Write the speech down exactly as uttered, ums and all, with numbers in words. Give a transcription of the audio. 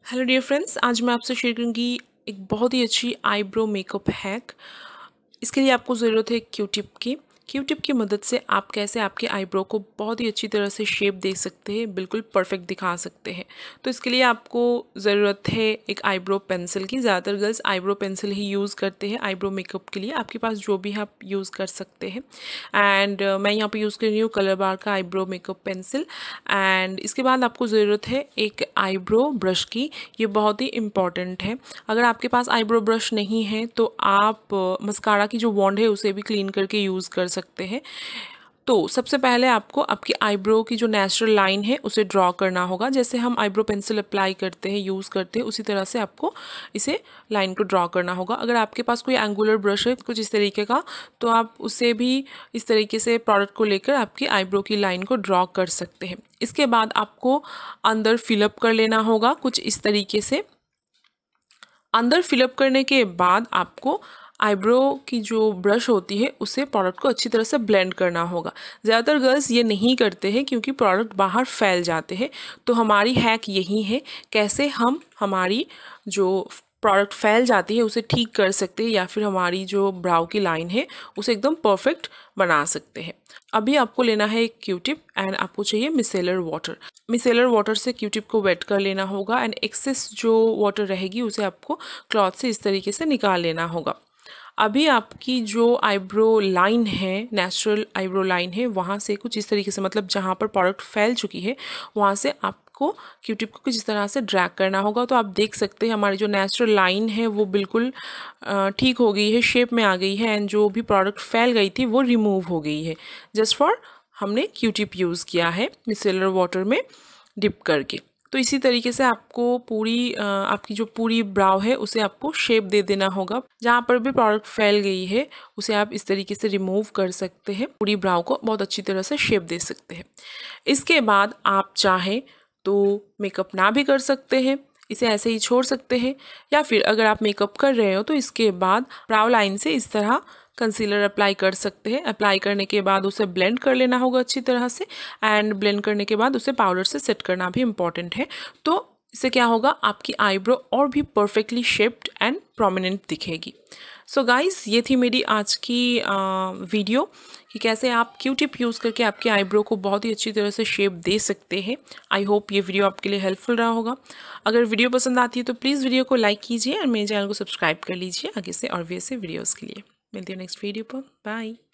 Hello dear friends, आज मैं आपसे शेयर करूंगी एक बहुत ही अच्छी आईब्रो मेकअप हैक। इसके लिए आपको ज़रूरत है क्यू टिप की। क्यू टिप की मदद से आप कैसे आपके आईब्रो को बहुत ही अच्छी तरह से शेप दे सकते हैं, बिल्कुल परफेक्ट दिखा सकते हैं। तो इसके लिए आपको ज़रूरत है एक आईब्रो पेंसिल की। ज़्यादातर गर्ल्स आईब्रो पेंसिल ही यूज़ करते हैं आईब्रो मेकअप के लिए। आपके पास जो भी है आप यूज़ कर सकते हैं। एंड uh, मैं यहाँ पे यूज़ कर रही हूँ कलर बार का आईब्रो मेकअप पेंसिल। एंड इसके बाद आपको ज़रूरत है एक आईब्रो ब्रश की। ये बहुत ही इम्पॉर्टेंट है। अगर आपके पास आईब्रो ब्रश नहीं है तो आप मस्कारा की जो वॉन्ड है उसे भी क्लीन करके यूज़ कर सकते हैं। तो सबसे पहले आपको आपकी आईब्रो की जो नेचुरल लाइन है उसे ड्रॉ करना होगा। जैसे हम आईब्रो पेंसिल अप्लाई करते हैं, यूज़ करते हैं, उसी तरह से आपको इसे लाइन को ड्रॉ करना होगा। अगर आपके पास कोई एंगुलर ब्रश है कुछ इस तरीके का, तो आप उसे भी इस तरीके से प्रोडक्ट को लेकर आपकी आईब्रो की लाइन को ड्रॉ कर सकते हैं। इसके बाद आपको अंदर फिलअप कर लेना होगा कुछ इस तरीके से। अंदर फिलअप करने के बाद आपको आईब्रो की जो ब्रश होती है उसे प्रोडक्ट को अच्छी तरह से ब्लेंड करना होगा। ज़्यादातर गर्ल्स ये नहीं करते हैं क्योंकि प्रोडक्ट बाहर फैल जाते हैं। तो हमारी हैक यही है कैसे हम हमारी जो प्रोडक्ट फैल जाती है उसे ठीक कर सकते हैं, या फिर हमारी जो ब्राउ की लाइन है उसे एकदम परफेक्ट बना सकते हैं। अभी आपको लेना है एक क्यू टिप एंड आपको चाहिए मिसेलर वाटर। मिसेलर वाटर से क्यू टिप को वेट कर लेना होगा एंड एक्सेस जो वाटर रहेगी उसे आपको क्लॉथ से इस तरीके से निकाल लेना होगा। अभी आपकी जो आईब्रो लाइन है, नेचुरल आईब्रो लाइन है, वहाँ से कुछ इस तरीके से, मतलब जहाँ पर प्रोडक्ट फैल चुकी है वहाँ से आपको क्यू टिप को कुछ इस तरह से ड्रैग करना होगा। तो आप देख सकते हैं हमारी जो नेचुरल लाइन है वो बिल्कुल ठीक हो गई है, शेप में आ गई है एंड जो भी प्रोडक्ट फैल गई थी वो रिमूव हो गई है, जस्ट फॉर हमने क्यू टिप यूज़ किया है मिसेलर वाटर में डिप करके। तो इसी तरीके से आपको पूरी आपकी जो पूरी ब्राउ है उसे आपको शेप दे देना होगा। जहाँ पर भी प्रोडक्ट फैल गई है उसे आप इस तरीके से रिमूव कर सकते हैं, पूरी ब्राउ को बहुत अच्छी तरह से शेप दे सकते हैं। इसके बाद आप चाहें तो मेकअप ना भी कर सकते हैं, इसे ऐसे ही छोड़ सकते हैं, या फिर अगर आप मेकअप कर रहे हो तो इसके बाद ब्राउ लाइन से इस तरह कंसीलर अप्लाई कर सकते हैं। अप्लाई करने के बाद उसे ब्लेंड कर लेना होगा अच्छी तरह से, एंड ब्लेंड करने के बाद उसे पाउडर से सेट करना भी इम्पॉर्टेंट है। तो इससे क्या होगा, आपकी आईब्रो और भी परफेक्टली शेप्ड एंड प्रोमिनेंट दिखेगी। सो गाइस, ये थी मेरी आज की आ, वीडियो कि कैसे आप क्यू टिप यूज़ करके आपके आईब्रो को बहुत ही अच्छी तरह से शेप दे सकते हैं। आई होप ये वीडियो आपके लिए हेल्पफुल रहा होगा। अगर वीडियो पसंद आती है तो प्लीज़ वीडियो को लाइक कीजिए और मेरे चैनल को सब्सक्राइब कर लीजिए आगे से और भी ऐसे वीडियोज़ के लिए। मिलती हूँ नेक्स्ट वीडियो पर। बाय।